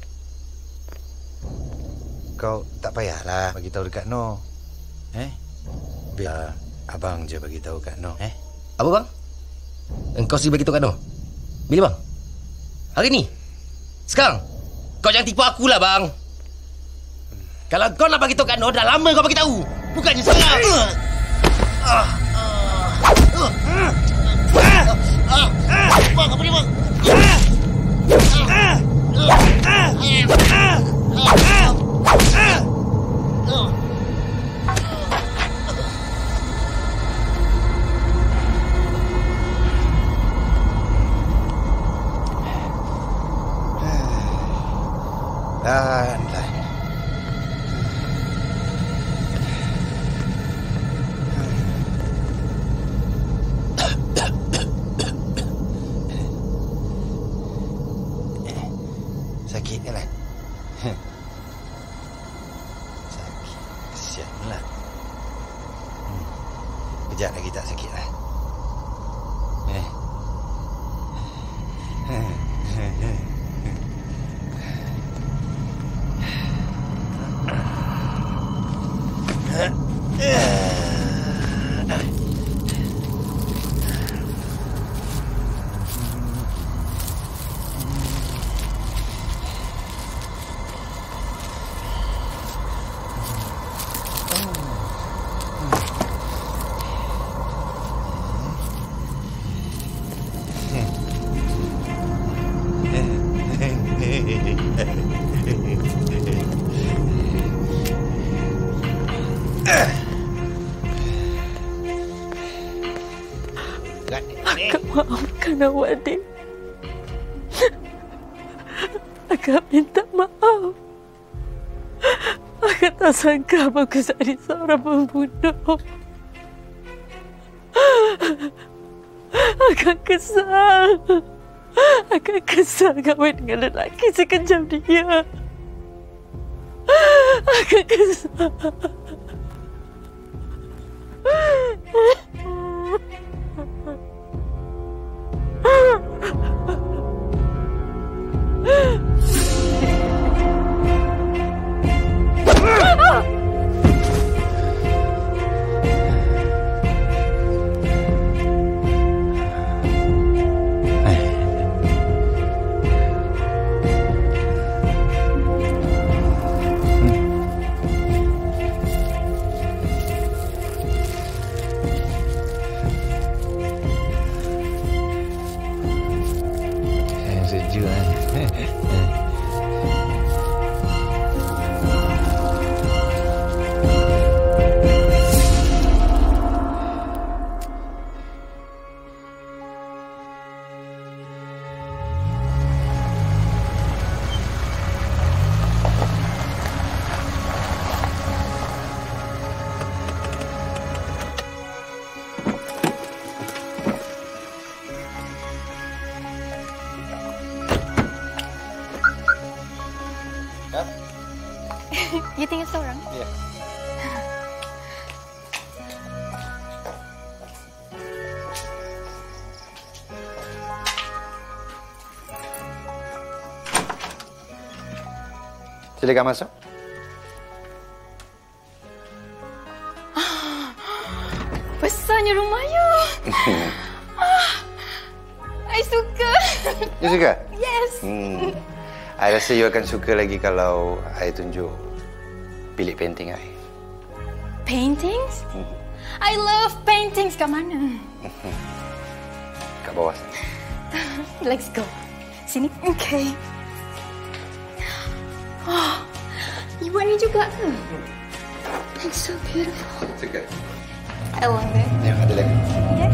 Kau tak payahlah bagi tahu dekat Noh. Eh? Biar abang je bagi tahu Kak Noh. Eh? Apa bang? Engkau sih bagi tahu Kak Noh. Bila bang? Hari ni? Sekarang? Kau jangan tipu aku lah bang. Kalau kau nak bagi tahu Kak Noh, dah lama kau bagi tahu. Bukannya sekarang. Bang, apa ni bang? Dan, dan. Sakit kan? Sakit. Kesianlah. Hmm. Kejap lagi tak sakit lah. Eh. Akak maafkan awak, Dik. Akak minta maaf. Akak tak sangka abang Kusari seorang pembunuh. Akak kesal. Akak kesal kahwin dengan lelaki sekejam dia. Akak kesal. Dia tinggal seorang? Ya. Silakan masuk. Ah, besarnya rumah you. ah, I suka. You suka? Yes. Hmm. I rasa you akan suka lagi kalau I tunjuk bilik painting I. Paintings? Hmm. I love paintings. Kat mana? Kat bawah. Let's go. Sini. Okay. Oh, you buat ni juga ke? It's so beautiful. Suka? I love it. Ya, ada lagi. Yes.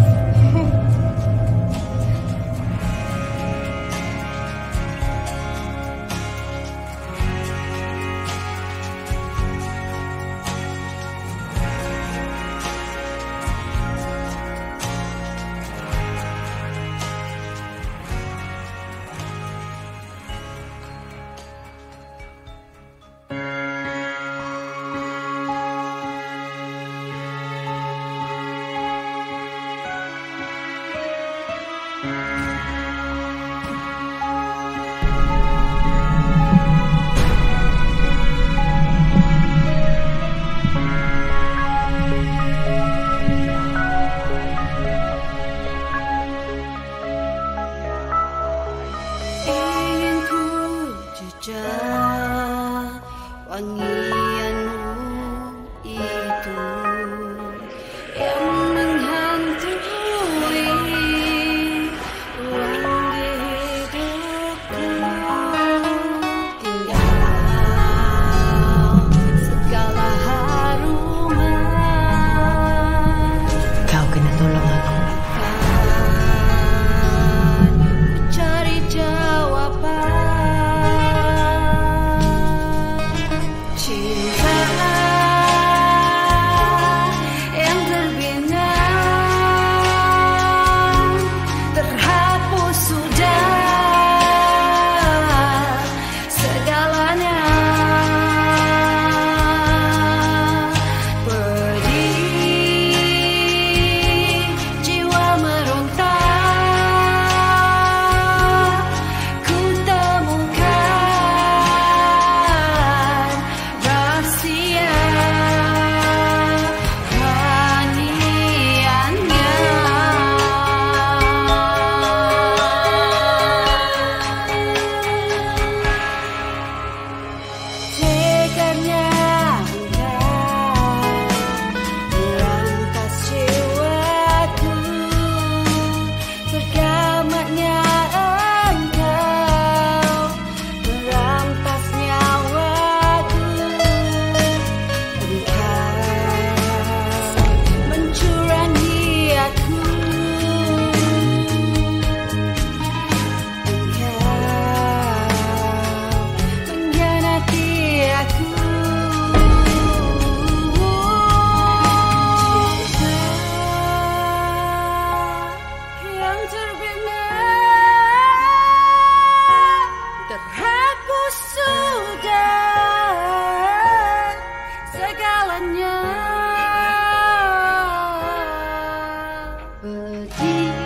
pergi.